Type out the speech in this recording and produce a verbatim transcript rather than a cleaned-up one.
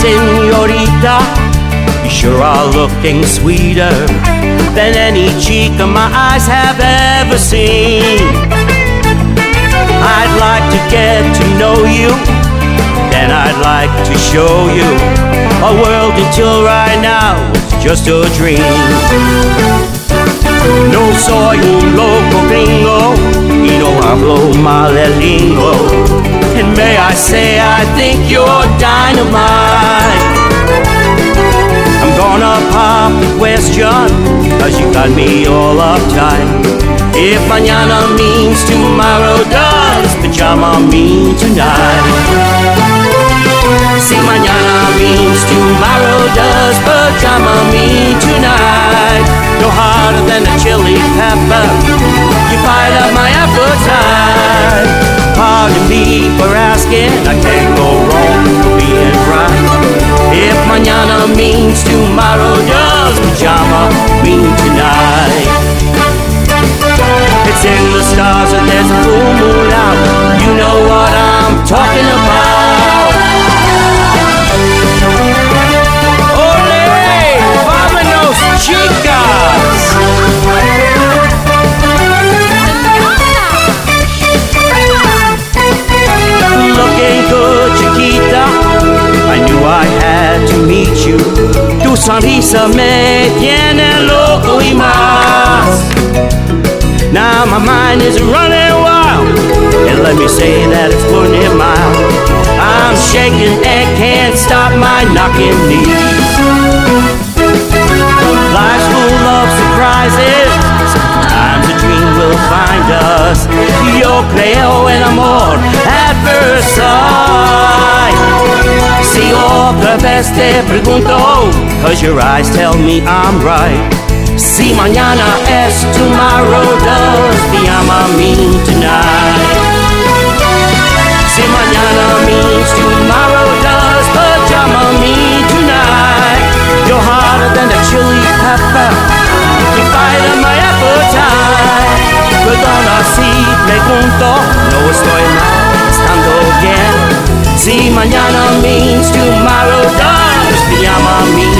señorita, you sure are looking sweeter than any cheek my eyes have ever seen. I'd like to get to know you, then I'd like to show you a world until right now it's just a dream. No soy un loco gringo y no hablo mal el lingo, and may I say I think you're dynamite. I'm gonna pop the question, cause you got me all uptight. If mañana means tomorrow, does pajama mean tonight? Si mañana means tomorrow, does pajama mean tonight? No harder than a chili pepper, you fired up my appetite. Pardon me for asking, I can't go wrong with being right. If mañana means tomorrow, does pajama mean tonight? It's in the stars and there's a full moon out. You know what I'm talking about. Ole, vámonos, chicas. Looking good, chiquita, I knew I had to meet you. Tu sonrisa me tiene loco y más. Now my mind is running wild, and let me say that it's twenty miles. I'm shaking and can't stop my knocking knees. Life's full of surprises, sometimes a dream will find us. Yo creo en amor at first sight. Si otra vez te pregunto, cause your eyes tell me I'm right. Si mañana es tomorrow, does pajama mean tonight? Si mañana means tomorrow, does pajama mean tonight? You're harder than a chili pepper, you fire my appetite. Perdón, así pregunto, no estoy mal, estando bien. Si mañana means tomorrow, does pajama mean